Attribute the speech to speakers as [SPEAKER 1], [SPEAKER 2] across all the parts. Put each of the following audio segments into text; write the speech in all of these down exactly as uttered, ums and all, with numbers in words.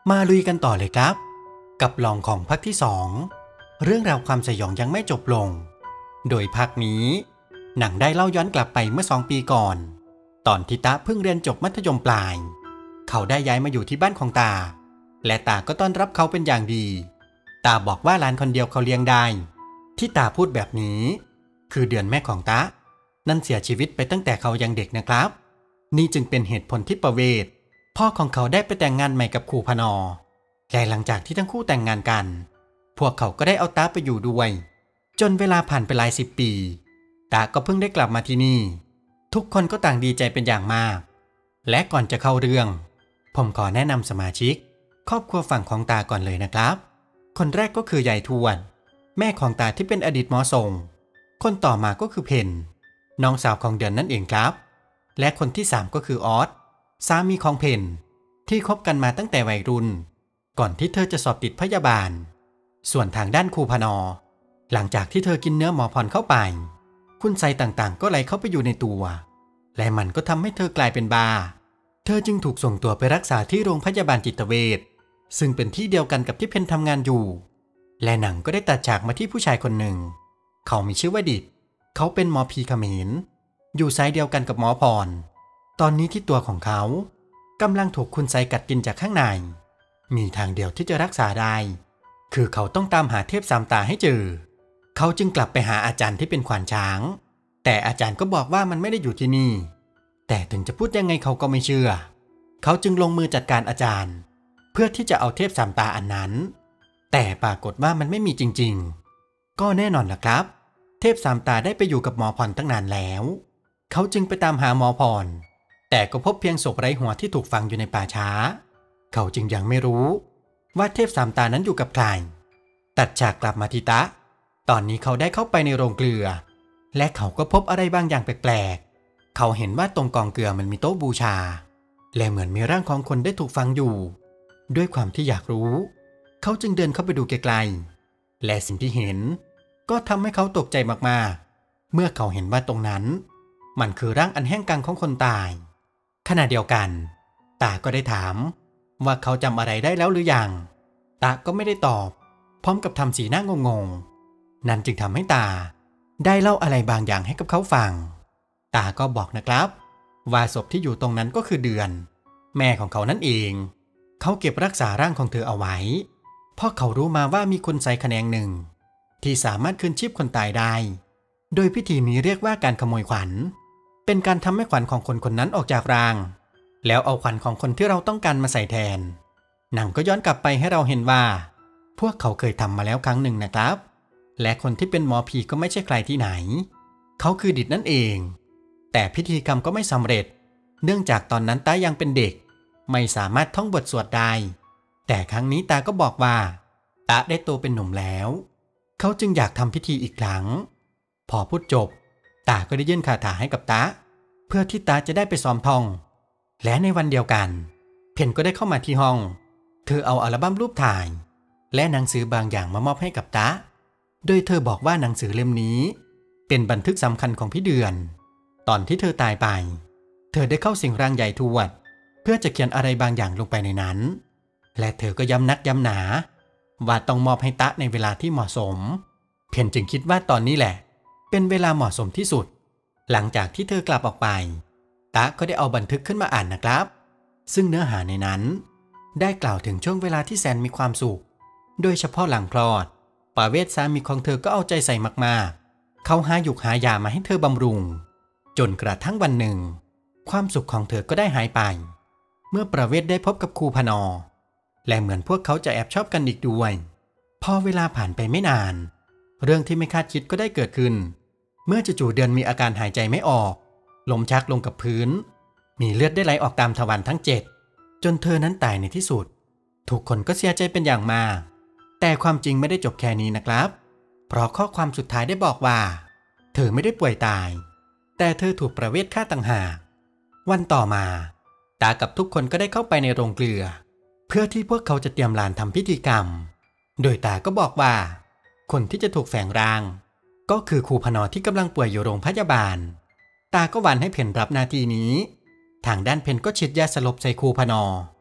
[SPEAKER 1] มาลุยกันต่อเลยครับกับลองของภาคที่สองเรื่องราวความสยองยังไม่จบลงโดยภาคนี้หนังได้เล่าย้อนกลับไปเมื่อสองปีก่อนตอนที่ตาเพิ่งเรียนจบมัธยมปลายเขาได้ย้ายมาอยู่ที่บ้านของตาและตาก็ต้อนรับเขาเป็นอย่างดีตาบอกว่าหลานคนเดียวเขาเลี้ยงได้ที่ตาพูดแบบนี้คือเดือนแม่ของตานั่นเสียชีวิตไปตั้งแต่เขายังเด็กนะครับนี่จึงเป็นเหตุผลที่ประเวศพ่อของเขาได้ไปแต่งงานใหม่กับครูพนอและหลังจากที่ทั้งคู่แต่งงานกันพวกเขาก็ได้เอาตาไปอยู่ด้วยจนเวลาผ่านไปหลายสิบปีตาก็เพิ่งได้กลับมาที่นี่ทุกคนก็ต่างดีใจเป็นอย่างมากและก่อนจะเข้าเรื่องผมขอแนะนำสมาชิกครอบครัวฝั่งของตาก่อนเลยนะครับคนแรกก็คือยายทวดแม่ของตาที่เป็นอดีตหมอส่งคนต่อมาก็คือเพนน้องสาวของเดือนนั่นเองครับและคนที่สามก็คือออสสามีของเพนที่คบกันมาตั้งแต่วัยรุ่นก่อนที่เธอจะสอบติดพยาบาลส่วนทางด้านครูพนอหลังจากที่เธอกินเนื้อหมอพรเข้าไปคุณไสต่างๆก็ไหลเข้าไปอยู่ในตัวและมันก็ทำให้เธอกลายเป็นบ้าเธอจึงถูกส่งตัวไปรักษาที่โรงพยาบาลจิตเวชซึ่งเป็นที่เดียวกันกับที่เพนทำงานอยู่และหนังก็ได้ตัดฉากมาที่ผู้ชายคนหนึ่งเขามีชื่อว่าดิดเขาเป็นหมอผีเขมรอยู่ไซต์เดียวกันกับหมอพรตอนนี้ที่ตัวของเขากำลังถูกคุณไสกัดกินจากข้างในมีทางเดียวที่จะรักษาได้คือเขาต้องตามหาเทพสามตาให้เจอเขาจึงกลับไปหาอาจารย์ที่เป็นขวานช้างแต่อาจารย์ก็บอกว่ามันไม่ได้อยู่ที่นี่แต่ถึงจะพูดยังไงเขาก็ไม่เชื่อเขาจึงลงมือจัดการอาจารย์เพื่อที่จะเอาเทพสามตาอันนั้นแต่ปรากฏว่ามันไม่มีจริงๆก็แน่นอนล่ะครับเทพสามตาได้ไปอยู่กับหมอพรตั้งนานแล้วเขาจึงไปตามหาหมอพรแต่ก็พบเพียงศพไร้หัวที่ถูกฝังอยู่ในป่าช้าเขาจึงยังไม่รู้ว่าเทพสามตานั้นอยู่กับใครตัดฉากกลับมาที่ตะตอนนี้เขาได้เข้าไปในโรงเกลือและเขาก็พบอะไรบางอย่างแปลกๆเขาเห็นว่าตรงกองเกลือมันมีโต๊ะบูชาและเหมือนมีร่างของคนได้ถูกฝังอยู่ด้วยความที่อยากรู้เขาจึงเดินเข้าไปดูไกลๆและสิ่งที่เห็นก็ทำให้เขาตกใจมากๆเมื่อเขาเห็นว่าตรงนั้นมันคือร่างอันแห้งกังของคนตายขณะเดียวกันตาก็ได้ถามว่าเขาจำอะไรได้แล้วหรือยังตาก็ไม่ได้ตอบพร้อมกับทำสีหน้างงๆนั่นจึงทำให้ตาได้เล่าอะไรบางอย่างให้กับเขาฟังตาก็บอกนะครับว่าศพที่อยู่ตรงนั้นก็คือเดือนแม่ของเขานั่นเองเขาเก็บรักษาร่างของเธอเอาไว้เพราะเขารู้มาว่ามีคุณไสแขนงหนึ่งที่สามารถคืนชีพคนตายได้โดยพิธีนี้เรียกว่าการขโมยขวัญเป็นการทำให้ขวัญของคนคนนั้นออกจากร่างแล้วเอาขวัญของคนที่เราต้องการมาใส่แทนหนังก็ย้อนกลับไปให้เราเห็นว่าพวกเขาเคยทำมาแล้วครั้งหนึ่งนะครับและคนที่เป็นหมอผีก็ไม่ใช่ใครที่ไหนเขาคือดิดนั่นเองแต่พิธีกรรมก็ไม่สำเร็จเนื่องจากตอนนั้นตายังเป็นเด็กไม่สามารถท่องบทสวดได้แต่ครั้งนี้ตาก็บอกว่าตาได้โตเป็นหนุ่มแล้วเขาจึงอยากทำพิธีอีกครั้งพอพูดจบตาก็ได้ยื่นคาถาให้กับตาเพื่อที่ตาจะได้ไปซ้อมท่องและในวันเดียวกันเพนก็ได้เข้ามาที่ห้องเธอเอาอัลบั้มรูปถ่ายและหนังสือบางอย่างมามอบให้กับตาโดยเธอบอกว่าหนังสือเล่มนี้เป็นบันทึกสำคัญของพี่เดือนตอนที่เธอตายไปเธอได้เข้าสิงร่างใหญ่ทวดเพื่อจะเขียนอะไรบางอย่างลงไปในนั้นและเธอก็ย้ำนักย้ำหนาว่าต้องมอบให้ตะในเวลาที่เหมาะสมเพนจึงคิดว่าตอนนี้แหละเป็นเวลาเหมาะสมที่สุดหลังจากที่เธอกลับออกไปตะก็ได้เอาบันทึกขึ้นมาอ่านนะครับซึ่งเนื้อหาในนั้นได้กล่าวถึงช่วงเวลาที่แสนมีความสุขโดยเฉพาะหลังคลอดปาเวศสามีของเธอก็เอาใจใส่มากๆเขาหาหยุกหายามาให้เธอบำรุงจนกระทั่งวันหนึ่งความสุขของเธอก็ได้หายไปเมื่อประเวศได้พบกับครูพนอและเหมือนพวกเขาจะแอบชอบกันอีกด้วยพอเวลาผ่านไปไม่นานเรื่องที่ไม่คาดคิดก็ได้เกิดขึ้นเมื่อจู่ๆเดือนมีอาการหายใจไม่ออกล้มชักลงกับพื้นมีเลือดได้ไหลออกตามทวารทั้งเจ็ดจนเธอนั้นตายในที่สุดทุกคนก็เสียใจเป็นอย่างมากแต่ความจริงไม่ได้จบแค่นี้นะครับเพราะข้อความสุดท้ายได้บอกว่าเธอไม่ได้ป่วยตายแต่เธอถูกประเวศฆ่าต่างหากวันต่อมาตากับทุกคนก็ได้เข้าไปในโรงเกลือเพื่อที่พวกเขาจะเตรียมลานทำพิธีกรรมโดยตาก็บอกว่าคนที่จะถูกแฝงร่างก็คือครูพนอที่กำลังป่วยอยู่โรงพยาบาลตาก็หวั่นให้เพนรับหน้าที่นี้ทางด้านเพนก็ฉีดยาสลบใส่ครูพนอ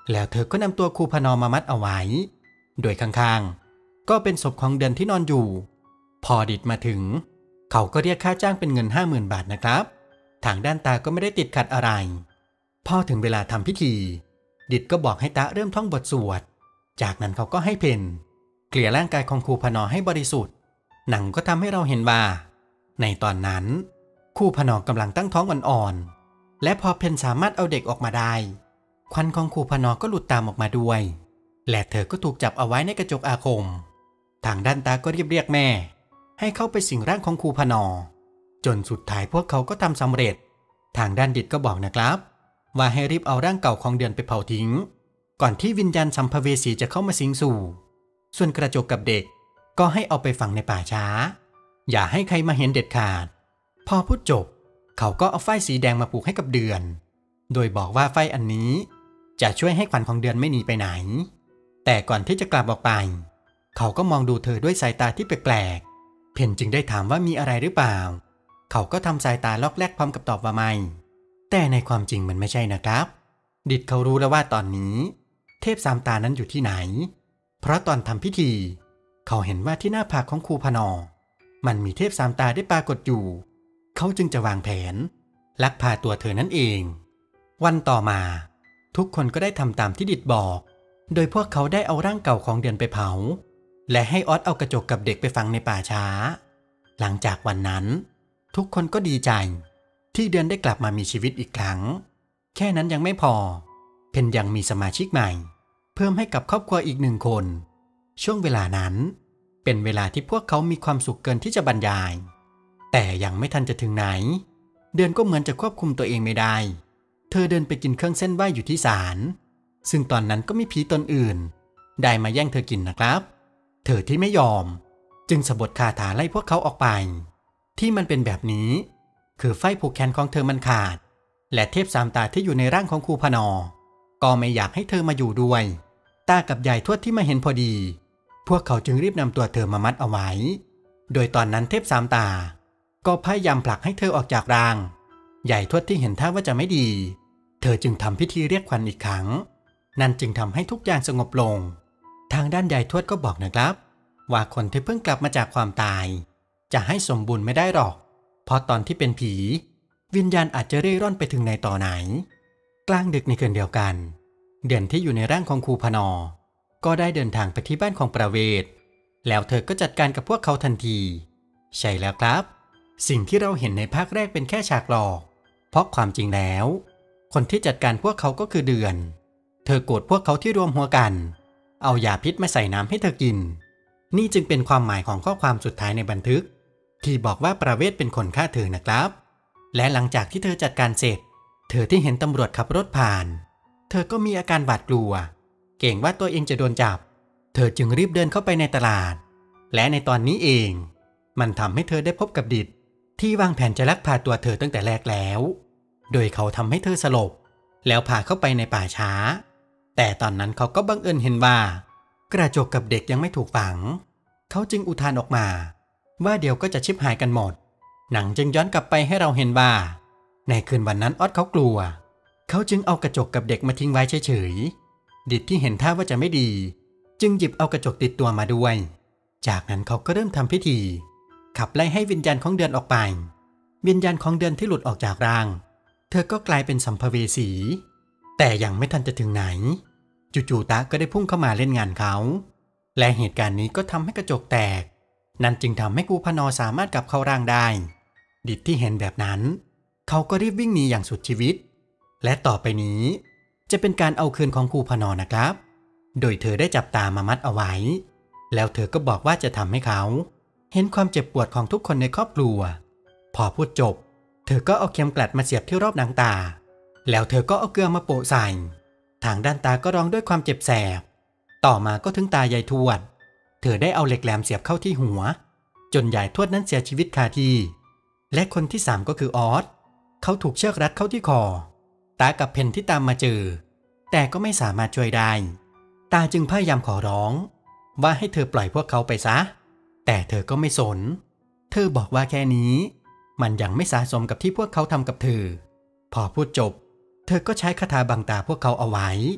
[SPEAKER 1] แล้วเธอก็นำตัวครูพนอมมามัดเอาไว้โดยข้างๆก็เป็นศพของเดือนที่นอนอยู่พอดิดมาถึงเขาก็เรียกค่าจ้างเป็นเงินห้าหมื่นบาทนะครับทางด้านตาก็ไม่ได้ติดขัดอะไรพอถึงเวลาทำพิธีดิดก็บอกให้ตาเริ่มท่องบทสวดจากนั้นเขาก็ให้เพนเกลี่ยร่างกายของครูพนอให้บริสุทธิ์หนังก็ทำให้เราเห็นว่าในตอนนั้นครูพนอกำลังตั้งท้องอ่อนๆและพอเพนสามารถเอาเด็กออกมาได้ควันของครูพนอก็หลุดตามออกมาด้วยและเธอก็ถูกจับเอาไว้ในกระจกอาคมทางด้านตาก็รีบเรียกแม่ให้เข้าไปสิงร่างของครูพนอจนสุดท้ายพวกเขาก็ทำสำเร็จทางด้านดิดก็บอกนะครับว่าให้รีบเอาร่างเก่าของเดือนไปเผาทิ้งก่อนที่วิญญาณสัมภเวสีจะเข้ามาสิงสู่ส่วนกระจกกับเด็กก็ให้เอาไปฝังในป่าช้าอย่าให้ใครมาเห็นเด็ดขาดพอพูดจบเขาก็เอาฝ้ายสีแดงมาผูกให้กับเดือนโดยบอกว่าฝ้ายอันนี้จะช่วยให้ขวัญของเดือนไม่หนีไปไหนแต่ก่อนที่จะกลับออกไปเขาก็มองดูเธอด้วยสายตาที่แปลกๆเพนจึงได้ถามว่ามีอะไรหรือเปล่าเขาก็ทำสายตาล็อกแรกพร้อมกับตอบว่าไม่แต่ในความจริงมันไม่ใช่นะครับดิดเขารู้แล้วว่าตอนนี้เทพสามตานั้นอยู่ที่ไหนเพราะตอนทำพิธีเขาเห็นว่าที่หน้าผากของครูพนอมันมีเทพสามตาได้ปรากฏอยู่เขาจึงจะวางแผนลักพาตัวเธอนั่นเองวันต่อมาทุกคนก็ได้ทำตามที่ดิดบอกโดยพวกเขาได้เอาร่างเก่าของเดือนไปเผาและให้ออสเอากระจกกับเด็กไปฝังในป่าช้าหลังจากวันนั้นทุกคนก็ดีใจที่เดือนได้กลับมามีชีวิตอีกครั้งแค่นั้นยังไม่พอเพนยังมีสมาชิกใหม่เพิ่มให้กับครอบครัวอีกหนึ่งคนช่วงเวลานั้นเป็นเวลาที่พวกเขามีความสุขเกินที่จะบรรยายแต่ยังไม่ทันจะถึงไหนเดือนก็เหมือนจะควบคุมตัวเองไม่ได้เธอเดินไปกินเครื่องเส้นไหว้อยู่ที่ศาลซึ่งตอนนั้นก็มีผีตนอื่นได้มาแย่งเธอกินนะครับเธอที่ไม่ยอมจึงสะบัดคาถาไล่พวกเขาออกไปที่มันเป็นแบบนี้คือไฟผูกแขนของเธอมันขาดและเทพสามตาที่อยู่ในร่างของครูพนอก็ไม่อยากให้เธอมาอยู่ด้วยตากับยายทวดที่มาเห็นพอดีพวกเขาจึงรีบนำตัวเธอมามัดเอาไว้โดยตอนนั้นเทพสามตาก็พยายามผลักให้เธอออกจากร่างยายทวดที่เห็นท่าว่าจะไม่ดีเธอจึงทำพิธีเรียกขวัญอีกครั้งนั่นจึงทำให้ทุกอย่างสงบลงทางด้านยายทวดก็บอกนะครับว่าคนที่เพิ่งกลับมาจากความตายจะให้สมบูรณ์ไม่ได้หรอกเพราะตอนที่เป็นผีวิญญาณอาจจะเร่ร่อนไปถึงในต่อไหนกลางดึกในคืนเดียวกันเดือนที่อยู่ในร่างของครูพนอก็ได้เดินทางไปที่บ้านของประเวศแล้วเธอก็จัดการกับพวกเขาทันทีใช่แล้วครับสิ่งที่เราเห็นในภาคแรกเป็นแค่ฉากหลอกเพราะความจริงแล้วคนที่จัดการพวกเขาก็คือเดือนเธอโกรธพวกเขาที่รวมหัวกันเอายาพิษมาใส่น้ำให้เธอกินนี่จึงเป็นความหมายของข้อความสุดท้ายในบันทึกที่บอกว่าประเวศเป็นคนฆ่าเธอนะครับและหลังจากที่เธอจัดการเสร็จเธอที่เห็นตำรวจขับรถผ่านเธอก็มีอาการหวาดกลัวเกรงว่าตัวเองจะโดนจับเธอจึงรีบเดินเข้าไปในตลาดและในตอนนี้เองมันทำให้เธอได้พบกับดิดที่วางแผนจะลักพาตัวเธอตั้งแต่แรกแล้วโดยเขาทำให้เธอสลบแล้วพาเข้าไปในป่าช้าแต่ตอนนั้นเขาก็บังเอิญเห็นว่ากระจกกับเด็กยังไม่ถูกฝังเขาจึงอุทานออกมาว่าเดี๋ยวก็จะชิบหายกันหมดหนังจึงย้อนกลับไปให้เราเห็นว่าในคืนวันนั้นออสเขากลัวเขาจึงเอากระจกกับเด็กมาทิ้งไว้เฉยๆดิดที่เห็นท่าว่าจะไม่ดีจึงหยิบเอากระจกติดตัวมาด้วยจากนั้นเขาก็เริ่มทำพิธีขับไล่ให้วิญญาณของเดือนออกไปวิญญาณของเดือนที่หลุดออกจากร่างเธอก็กลายเป็นสัมภเวสีแต่ยังไม่ทันจะถึงไหนจู่ๆตาก็ได้พุ่งเข้ามาเล่นงานเขาและเหตุการณ์นี้ก็ทำให้กระจกแตกนั่นจึงทำให้ครูพนอสามารถกลับเข้าร่างได้ดิดที่เห็นแบบนั้นเขาก็รีบวิ่งหนีอย่างสุดชีวิตและต่อไปนี้จะเป็นการเอาคืนของครูพนอนะครับโดยเธอได้จับตามามัดเอาไว้แล้วเธอก็บอกว่าจะทำให้เขาเห็นความเจ็บปวดของทุกคนในครอบครัวพอพูดจบเธอก็เอาเข็มกลัดมาเสียบที่รอบหนังตาแล้วเธอก็เอาเกลือมาโปะใส่ทางด้านตาก็ร้องด้วยความเจ็บแสบต่อมาก็ถึงตายายทวดเธอได้เอาเหล็กแหลมเสียบเข้าที่หัวจนยายทวดนั้นเสียชีวิตคาที่และคนที่สามก็คือออสเขาถูกเชือกรัดเข้าที่คอตากับเพนที่ตามมาเจอแต่ก็ไม่สามารถช่วยได้ตาจึงพยายามขอร้องว่าให้เธอปล่อยพวกเขาไปซะแต่เธอก็ไม่สนเธอบอกว่าแค่นี้มันยังไม่สะสมกับที่พวกเขาทำกับเธอพอพูดจบเธอก็ใช้คาถาบังตาพวกเขาเอาไว้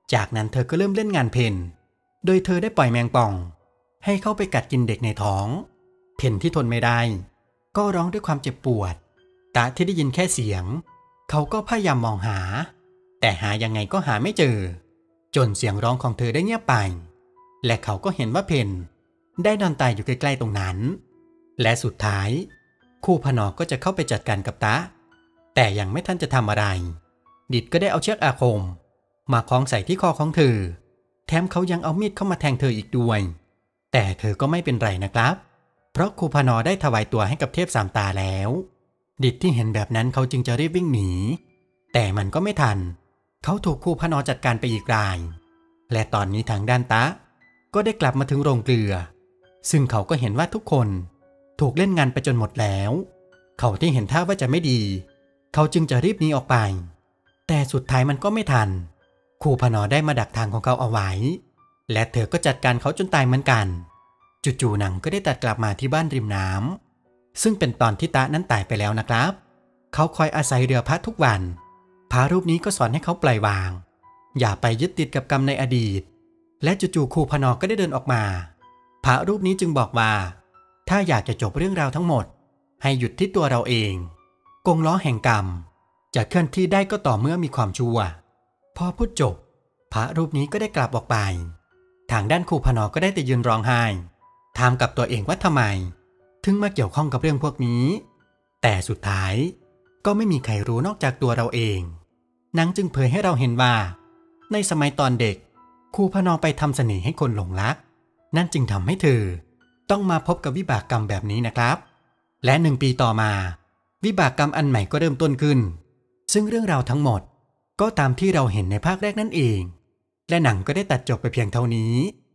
[SPEAKER 1] จากนั้นเธอก็เริ่มเล่นงานเพนโดยเธอได้ปล่อยแมงป่องให้เข้าไปกัดกินเด็กในท้องเพนที่ทนไม่ได้ก็ร้องด้วยความเจ็บปวดตาที่ได้ยินแค่เสียงเขาก็พยายามมองหาแต่หายังไงก็หาไม่เจอจนเสียงร้องของเธอได้เงียบไปและเขาก็เห็นว่าเพนได้นอนตายอยู่ใกล้ๆตรงนั้นและสุดท้ายครูพนอก็จะเข้าไปจัดการกับตาแต่ยังไม่ทันจะทำอะไรดิดก็ได้เอาเชือกอาคมมาคล้องใส่ที่คอของเธอแถมเขายังเอามีดเข้ามาแทงเธออีกด้วยแต่เธอก็ไม่เป็นไรนะครับเพราะครูพนอได้ถวายตัวให้กับเทพสามตาแล้วดิดที่เห็นแบบนั้นเขาจึงจะรีบวิ่งหนีแต่มันก็ไม่ทันเขาถูกครูพนอจัดการไปอีกรายและตอนนี้ทางด้านตะก็ได้กลับมาถึงโรงเกลือซึ่งเขาก็เห็นว่าทุกคนถูกเล่นงานไปจนหมดแล้วเขาที่เห็นท่าว่าจะไม่ดีเขาจึงจะรีบหนีออกไปแต่สุดท้ายมันก็ไม่ทันครูพนอได้มาดักทางของเขาเอาไว้และเธอก็จัดการเขาจนตายเหมือนกันจู่ๆหนังก็ได้ตัดกลับมาที่บ้านริมน้ำซึ่งเป็นตอนที่ตะนั้นตายไปแล้วนะครับเขาคอยอาศัยเรือพระทุกวันพระรูปนี้ก็สอนให้เขาปล่อยวางอย่าไปยึดติดกับกรรมในอดีตและจู่ๆครูพนอก็ได้เดินออกมาพระรูปนี้จึงบอกว่าถ้าอยากจะจบเรื่องราวทั้งหมดให้หยุดที่ตัวเราเองกงล้อแห่งกรรมจะเคลื่อนที่ได้ก็ต่อเมื่อมีความชั่วพอพูดจบพระรูปนี้ก็ได้กลับออกไปทางด้านครูพนอก็ได้แต่ยืนร้องไห้ถามกับตัวเองว่าทำไมถึงมาเกี่ยวข้องกับเรื่องพวกนี้แต่สุดท้ายก็ไม่มีใครรู้นอกจากตัวเราเองนางจึงเผยให้เราเห็นว่าในสมัยตอนเด็กครูพนอไปทำเสน่ห์ให้คนหลงรักนั่นจึงทำให้เธอต้องมาพบกับวิบากกรรมแบบนี้นะครับและหนึ่งปีต่อมาวิบากกรรมอันใหม่ก็เริ่มต้นขึ้นซึ่งเรื่องราวทั้งหมดก็ตามที่เราเห็นในภาคแรกนั่นเองและหนังก็ได้ตัดจบไปเพียงเท่านี้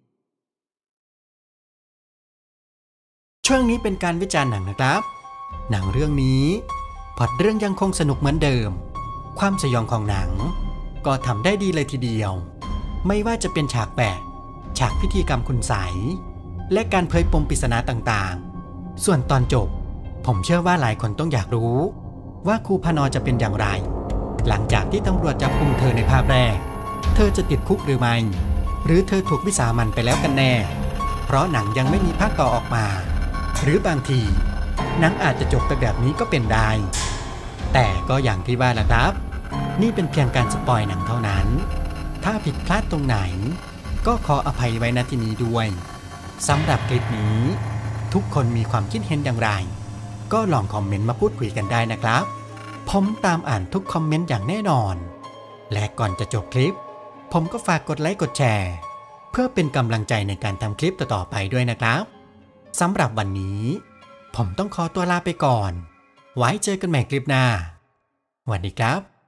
[SPEAKER 1] ช่วงนี้เป็นการวิจารณ์หนังนะครับหนังเรื่องนี้พล็อตเรื่องยังคงสนุกเหมือนเดิมความสยองของหนังก็ทำได้ดีเลยทีเดียวไม่ว่าจะเป็นฉากแปะฉากพิธีกรรมคุณไสยและการเผยปมปริศนาต่างๆส่วนตอนจบผมเชื่อว่าหลายคนต้องอยากรู้ว่าครูพนอจะเป็นอย่างไรหลังจากที่ตำรวจจับกุมเธอในภาพแรกเธอจะติดคุกหรือไม่หรือเธอถูกวิสามันไปแล้วกันแน่เพราะหนังยังไม่มีภาคต่อออกมาหรือบางทีหนังอาจจะจบไปแบบนี้ก็เป็นได้แต่ก็อย่างที่ว่าแหละครับนี่เป็นเพียงการสปอยหนังเท่านั้นถ้าผิดพลาดตรงไหนก็ขออภัยไว้ณที่นี้ด้วยสำหรับคลิปนี้ทุกคนมีความคิดเห็นอย่างไรก็ลองคอมเมนต์มาพูดคุยกันได้นะครับผมตามอ่านทุกคอมเมนต์อย่างแน่นอนและก่อนจะจบคลิปผมก็ฝากกดไลค์กดแชร์เพื่อเป็นกำลังใจในการทำคลิปต่อๆไปด้วยนะครับสำหรับวันนี้ผมต้องขอตัวลาไปก่อนไว้เจอกันใหม่คลิปหน้าสวัสดีครับ